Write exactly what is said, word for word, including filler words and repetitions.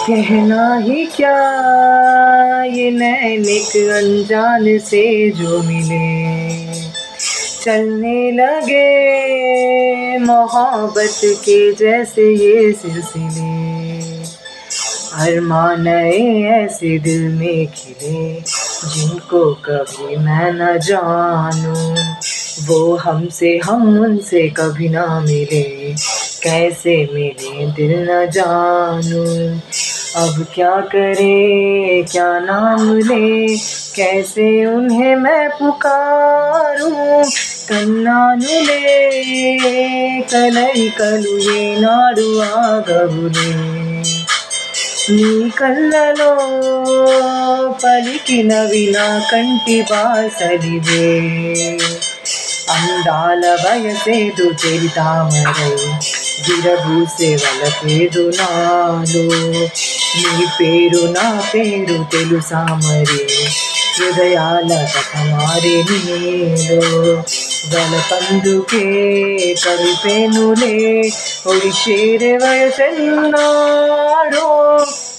कहना ही क्या ये नैनिक अनजान से जो मिले, चलने लगे मोहब्बत के जैसे ये सिलसिले। अरमान ऐसे दिल में खिले जिनको कभी मैं न जानूं, वो हमसे हम उनसे कभी ना मिले, कैसे मिले दिल न जानूं। अब क्या करे क्या नाम ले, कैसे उन्हें मैं पुकारूं। कन्नानुले कलई कलु ये नाडु आगबुले, నీ కళ్ళలో పలికినవి నా కంటి బాసలివే. అందాల వయసేదు తెరి తామరై విరబూసే వలపేదు నాలో. నీ పేరు నా పేరు తెలుసా మరి, హృదయాల కథ మారే నీలో. వలపందుకే కలిపేనులే ఒడి చేరే వయసెన్నాడో.